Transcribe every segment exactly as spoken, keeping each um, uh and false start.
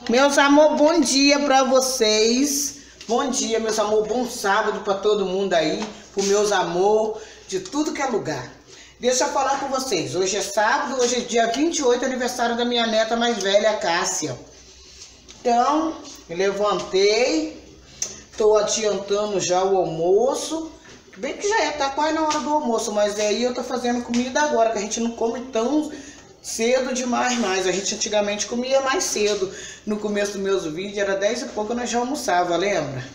Meus amor, bom dia pra vocês. Bom dia, meus amor, bom sábado pra todo mundo aí, pro meus amor, de tudo que é lugar. Deixa eu falar com vocês, hoje é sábado, hoje é dia vinte e oito, aniversário da minha neta mais velha, a Cássia. Então, me levantei, tô adiantando já o almoço. Bem que já é, tá quase na hora do almoço, mas aí eu tô fazendo comida agora, que a gente não come tão cedo demais mais. A gente antigamente comia mais cedo. No começo dos meus vídeos era dez e pouco, nós já almoçava, lembra?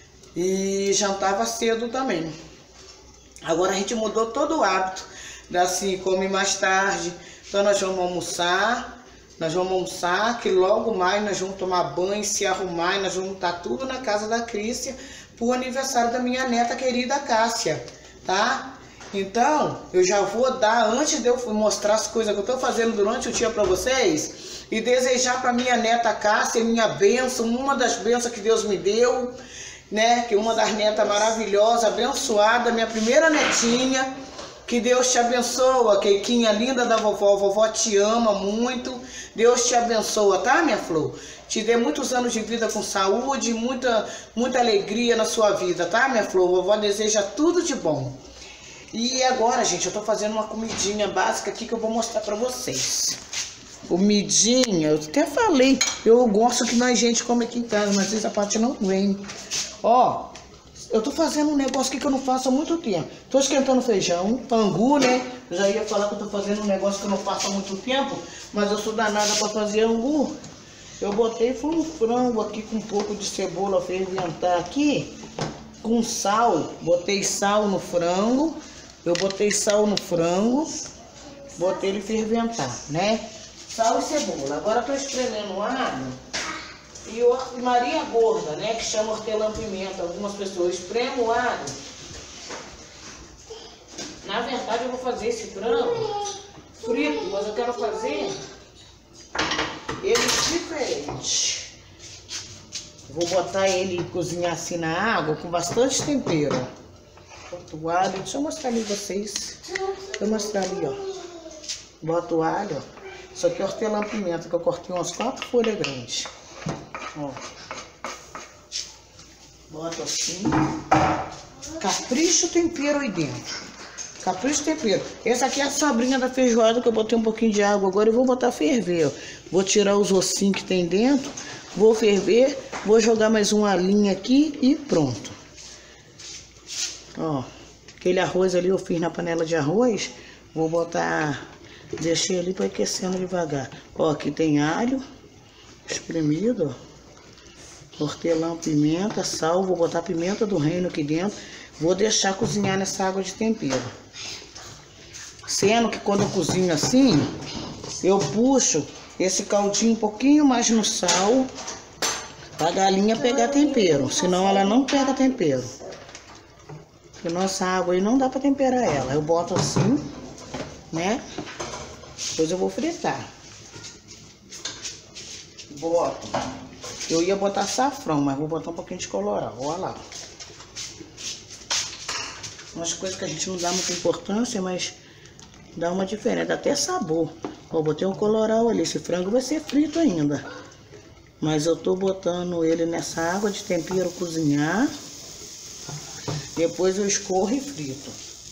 E jantava cedo também. Agora a gente mudou todo o hábito. Assim, come mais tarde. Então nós vamos almoçar. Nós vamos almoçar, que logo mais nós vamos tomar banho, se arrumar. E nós vamos estar tudo na casa da Crícia pro aniversário da minha neta querida Cássia, tá? Então, eu já vou dar, antes de eu mostrar as coisas que eu tô fazendo durante o dia para vocês, e desejar para minha neta Cássia, minha bênção, uma das bênçãos que Deus me deu, né? Que uma das netas maravilhosas, abençoada, minha primeira netinha. Que Deus te abençoa, Keiquinha linda da vovó, a vovó te ama muito. Deus te abençoa, tá, minha flor? Te dê muitos anos de vida com saúde, muita, muita alegria na sua vida, tá, minha flor? A vovó deseja tudo de bom. E agora, gente, eu tô fazendo uma comidinha básica aqui que eu vou mostrar pra vocês. Comidinha, eu até falei, eu gosto que mais gente come aqui em casa, mas às vezes a parte não vem. Ó, eu tô fazendo um negócio aqui que eu não faço há muito tempo. Tô esquentando feijão, angu, né? Eu já ia falar que eu tô fazendo um negócio que eu não faço há muito tempo, mas eu sou danada pra fazer angu. Eu botei foi um frango aqui com um pouco de cebola ferventar aqui, com sal. Botei sal no frango. Eu botei sal no frango, botei ele ferventar, né? Sal e cebola. Agora eu tô espremendo alho e o marinha gorda, né? Que chama hortelã-pimenta. Algumas pessoas espremem o alho. Na verdade eu vou fazer esse frango frito, mas eu quero fazer ele diferente. Vou botar ele cozinhar assim na água com bastante tempero. Boto o alho, deixa eu mostrar ali vocês. Deixa eu mostrar ali, ó. Boto o alho, ó. Isso aqui é hortelã-pimenta, que eu cortei umas quatro folhas grandes. Ó. Boto assim. Capricho tempero aí dentro. Capricho tempero. Essa aqui é a sobrinha da feijoada, que eu botei um pouquinho de água agora e vou botar ferver, ó. Vou tirar os ossinhos que tem dentro. Vou ferver. Vou jogar mais uma linha aqui e pronto. Ó, aquele arroz ali eu fiz na panela de arroz. Vou botar, deixei ali para ir aquecendo devagar. Ó, aqui tem alho espremido, ó. Hortelã, pimenta, sal. Vou botar pimenta do reino aqui dentro. Vou deixar cozinhar nessa água de tempero. Sendo que quando eu cozinho assim, eu puxo esse caldinho um pouquinho mais no sal, pra galinha pegar tempero. Senão ela não pega tempero. Porque nossa água aí não dá pra temperar ela. Eu boto assim, né? Depois eu vou fritar. Boto. Eu ia botar safrão, mas vou botar um pouquinho de colorau. Olha lá. Umas coisas que a gente não dá muita importância, mas dá uma diferença. Dá até sabor. Ó, botei um colorau ali. Esse frango vai ser frito ainda. Mas eu tô botando ele nessa água de tempero cozinhar. Depois eu escorro e frito.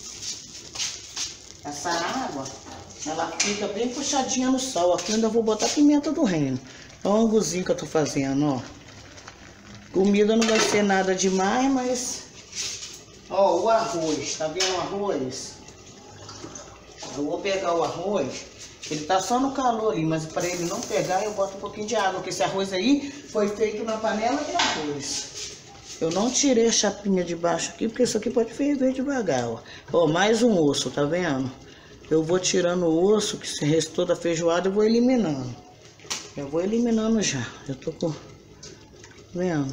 Essa água, ela fica bem puxadinha no sal. Aqui ainda vou botar pimenta do reino. Olha o anguzinho que eu tô fazendo, ó. Comida não vai ser nada demais, mas... Ó, o arroz. Tá vendo o arroz? Eu vou pegar o arroz. Ele tá só no calor ali, mas para ele não pegar, eu boto um pouquinho de água. Porque esse arroz aí foi feito na panela de arroz. Eu não tirei a chapinha de baixo aqui, porque isso aqui pode ferver devagar, ó. Ó, mais um osso, tá vendo? Eu vou tirando o osso, que se restou da feijoada, eu vou eliminando. Eu vou eliminando já. Eu tô com... Vendo?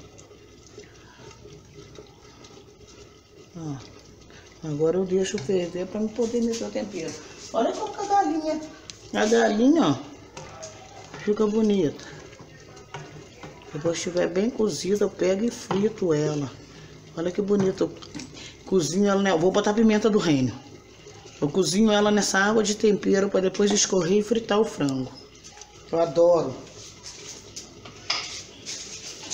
Ó. Agora eu deixo ferver pra não poder meter o tempero. Olha como que a galinha... A galinha, ó, fica bonita. Depois que estiver bem cozida, eu pego e frito ela. Olha que bonito. Eu cozinho ela, né? Eu vou botar pimenta do reino. Eu cozinho ela nessa água de tempero para depois escorrer e fritar o frango. Eu adoro.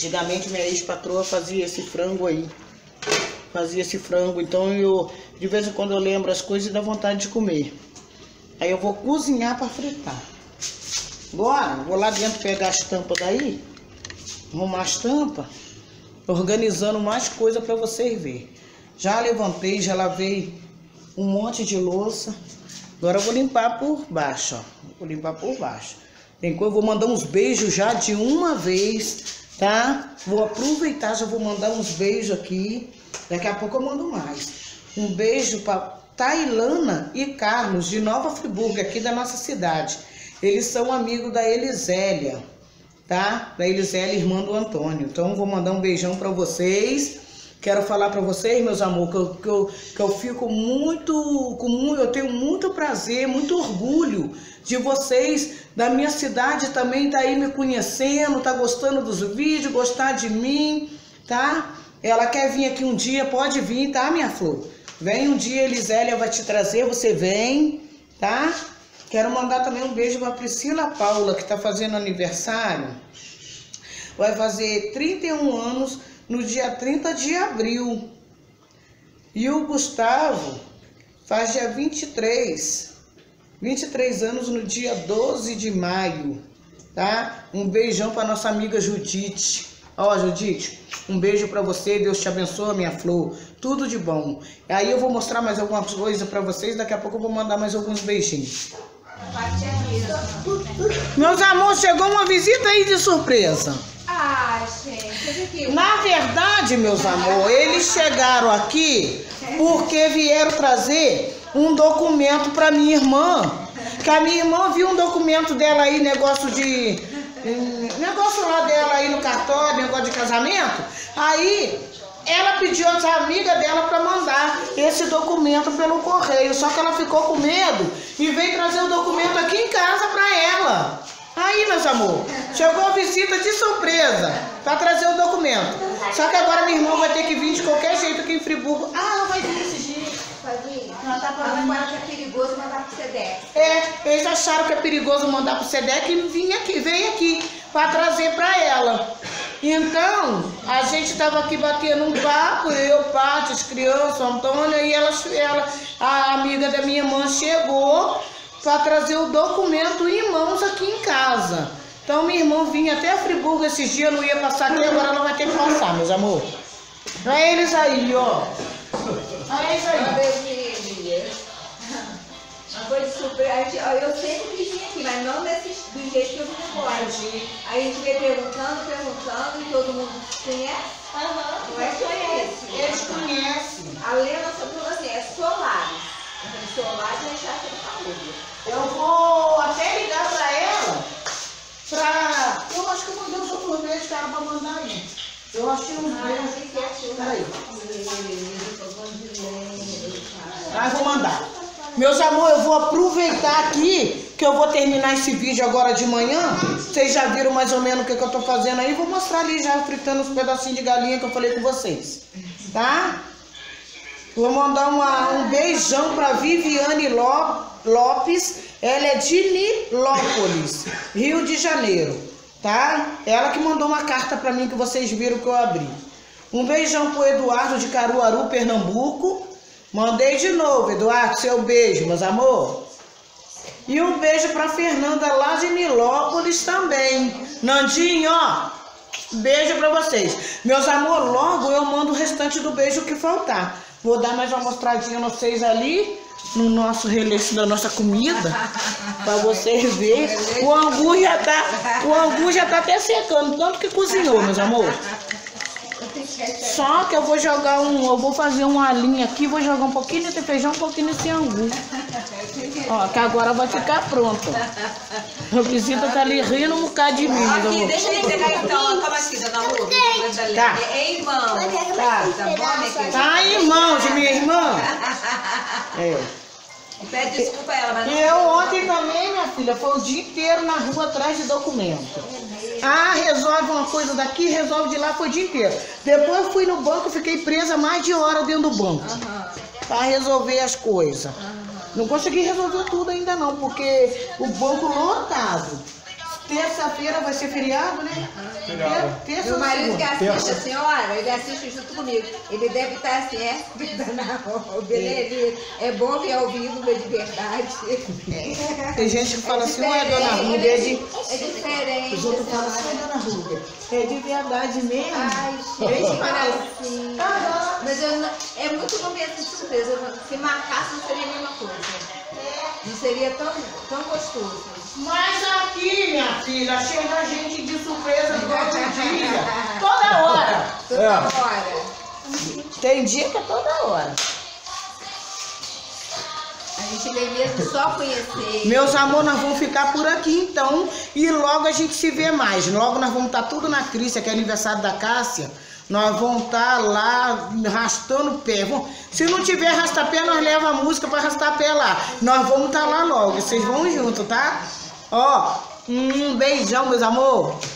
Antigamente minha ex-patroa fazia esse frango aí. Fazia esse frango, então eu de vez em quando eu lembro as coisas e dá vontade de comer. Aí eu vou cozinhar para fritar. Agora, vou lá dentro pegar as tampas daí, arrumar as tampas, organizando mais coisa para vocês verem. Já levantei, já lavei um monte de louça. Agora eu vou limpar por baixo, ó. Vou limpar por baixo. Tem coisa, eu vou mandar uns beijos já de uma vez, tá? Vou aproveitar, já vou mandar uns beijos aqui. Daqui a pouco eu mando mais. Um beijo para Tailana e Carlos, de Nova Friburgo, aqui da nossa cidade. Eles são amigos da Elisélia, tá? Da Elisélia, irmã do Antônio. Então, vou mandar um beijão para vocês. Quero falar para vocês, meus amores, que eu, que eu, que eu fico muito, com, eu tenho muito prazer, muito orgulho de vocês, da minha cidade também, tá aí me conhecendo, tá gostando dos vídeos, gostar de mim, tá? Ela quer vir aqui um dia, pode vir, tá, minha flor? Vem um dia, Elisélia vai te trazer, você vem, tá? Quero mandar também um beijo para Priscila Paula, que tá fazendo aniversário. Vai fazer trinta e um anos no dia trinta de abril. E o Gustavo faz dia vinte e três. vinte e três anos no dia doze de maio, tá? Um beijão para nossa amiga Judite. Ó, Judite, um beijo para você, Deus te abençoe, minha flor, tudo de bom. Aí eu vou mostrar mais algumas coisas para vocês, daqui a pouco eu vou mandar mais alguns beijinhos. Meus amores, chegou uma visita aí de surpresa. Ah, gente, na verdade, meus amores, eles chegaram aqui porque vieram trazer um documento para minha irmã. Que a minha irmã viu um documento dela aí, negócio de... negócio lá dela aí no cartório, negócio de casamento. Aí ela pediu às amigas dela para mandar esse documento pelo correio. Só que ela ficou com medo e veio trazer o documento aqui em casa para ela. Aí, meus amor, chegou a visita de surpresa para trazer o documento. Só que agora minha irmã vai ter que vir de qualquer jeito aqui em Friburgo. Ah, ela vai vir desse jeito. Vai vir? Ela tá falando que é perigoso mandar pro SEDEC. É, eles acharam que é perigoso mandar pro SEDEC e vim aqui, veio aqui para trazer para ela. Então, a gente tava aqui batendo um papo, eu, Paty, as crianças, a Antônia, e ela, ela, a amiga da minha irmã chegou para trazer o documento em mãos aqui em casa. Então, minha irmã vinha até a Friburgo esses dias, não ia passar aqui, agora ela vai ter que passar, meus amores. Olha eles aí, ó. Olha isso aí. Uma coisa de surpresa. Eu sempre quis vir aqui, mas não desse, do jeito que eu vim agora. Aí a gente veio perguntando, perguntando, e todo mundo conhece? Aham. Não é conhece. Eles conhecem. A Lena falou assim, é Solares. Solares é chata de família. Eu vou até ligar pra ela, pra... Eu acho que eu mandei os outros beijos que era pra mandar aí. Eu achei uns beijos. Peraí. Ah, vou mandar. Meus amores, eu vou aproveitar aqui, que eu vou terminar esse vídeo agora de manhã. Vocês já viram mais ou menos o que, que eu tô fazendo aí. Vou mostrar ali já fritando os pedacinhos de galinha que eu falei com vocês. Tá? Vou mandar uma, um beijão pra Viviane Lopes. Ela é de Nilópolis, Rio de Janeiro, tá? Ela que mandou uma carta pra mim que vocês viram que eu abri. Um beijão pro Eduardo de Caruaru, Pernambuco. Mandei de novo, Eduardo, seu beijo, meus amor. E um beijo pra Fernanda lá de Nilópolis também. Nandinho, ó, beijo pra vocês. Meus amor, logo eu mando o restante do beijo que faltar. Vou dar mais uma mostradinha a vocês ali, no nosso releço da nossa comida, pra vocês verem. O angu já tá, o angu já tá até secando, tanto que cozinhou, meus amores. Só que eu vou jogar um, eu vou fazer uma alinha aqui, vou jogar um pouquinho desse feijão, um pouquinho desse angu. Ó, que agora vai ficar pronto. A visita tá ali rindo um bocado de mim, meus amores. Deixa ele pegar então, toma aqui, dona Lu. Tá. É irmão. Tá. Tá bom, minha querida? Tá, irmão de minha irmã. É. Pede desculpa a ela, mas não. E eu ontem também, minha filha, foi o dia inteiro na rua atrás de documento. Ah, resolve uma coisa daqui, resolve de lá, foi o dia inteiro. Depois eu fui no banco, fiquei presa mais de hora dentro do banco. Uhum. Pra resolver as coisas. Uhum. Não consegui resolver tudo ainda não, porque o banco lotado. Terça-feira vai ser feriado, né? Feriado. Terça Meu ou marido que segunda? assiste a senhora, ele assiste junto comigo. Ele deve estar assim, é, o Belê, é bom ver ao vivo, ver de verdade. É. Tem gente que fala É assim, ué, dona diferente, Rúbia, é de... É diferente. Os outros falam assim, senhora. dona Rúbia, é de verdade mesmo. Ai, gente, parece assim. Mas eu não, é muito momento de surpresa. Eu não- Se marcasse, não seria a mesma coisa. Não seria tão, tão gostoso. Mas aqui, minha filha, chega gente de surpresa todo dia. Toda hora. Toda É. hora. Tem dia que é toda hora. A gente vem mesmo só conhecer. Meus amor, nós vamos ficar por aqui então. E logo a gente se vê mais. Logo nós vamos estar tudo na Crícia, que é aniversário da Cássia. Nós vamos estar lá arrastando o pé. Vamos- Se não tiver arrasta-pé, nós leva a música para arrastar pé lá. Nós vamos estar lá logo. Vocês vão junto, tá? Ó, um beijão, meus amor.